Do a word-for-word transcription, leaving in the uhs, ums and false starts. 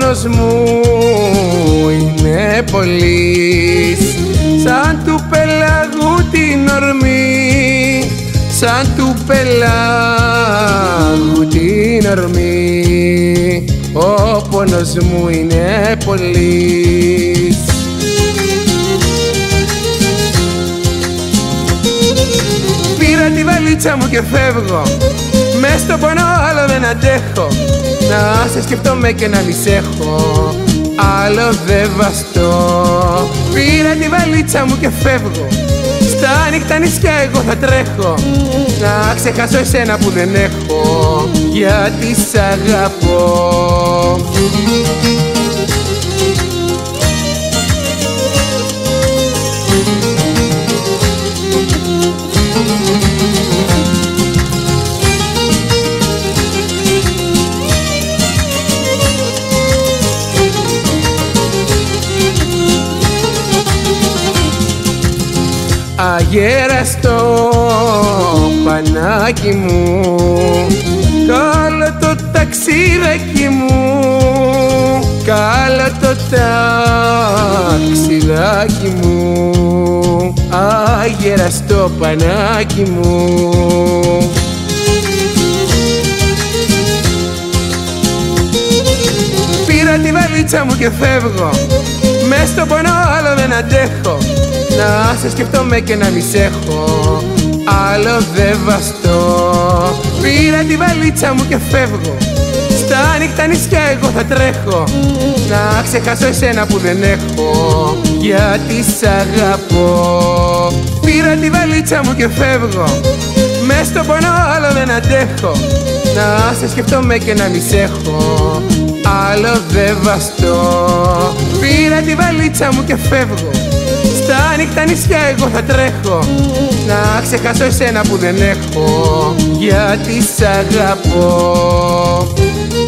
πόνος μου είναι πολύς, σαν του πελαγού την ορμή, σαν του πελάγου την ορμή, ο πόνος μου είναι πολύς. Πήρα τη βαλίτσα μου και φεύγω, μες στο πόνο άλλο δεν αντέχω, να σε σκεφτόμαι και να μη σ' έχω, άλλο δεν βαστώ. Πήρα τη βαλίτσα μου και φεύγω, στα ανοιχτά νησιά εγώ θα τρέχω, να ξεχάσω εσένα που δεν έχω, γιατί σ' αγαπώ. Αγέραστο πανάκι μου, καλό το ταξιδάκι μου, καλό το ταξιδάκι μου, αγέραστο πανάκι μου. Πήρα τη βαλίτσα μου και φεύγω, μες στο πόνο άλλο δεν αντέχω, να σε σκεφτόμαι και να μη σ' έχω, άλλο δεν βαστώ. Πήρα τη βαλίτσα μου και φεύγω, στα ανοιχτά νησιά εγώ θα τρέχω, να ξεχάσω εσένα που δεν έχω, γιατί σ' αγαπώ. Πήρα τη βαλίτσα μου και φεύγω, μες στο πόνο άλλο δεν αντέχω, να σε σκεφτόμαι και να μη σ' έχω, άλλο δεν βαστώ. Πήρα τη βαλίτσα μου και φεύγω, στα ανοιχτά νησιά εγώ θα τρέχω, να ξεχάσω εσένα που δεν έχω, γιατί σ' αγαπώ.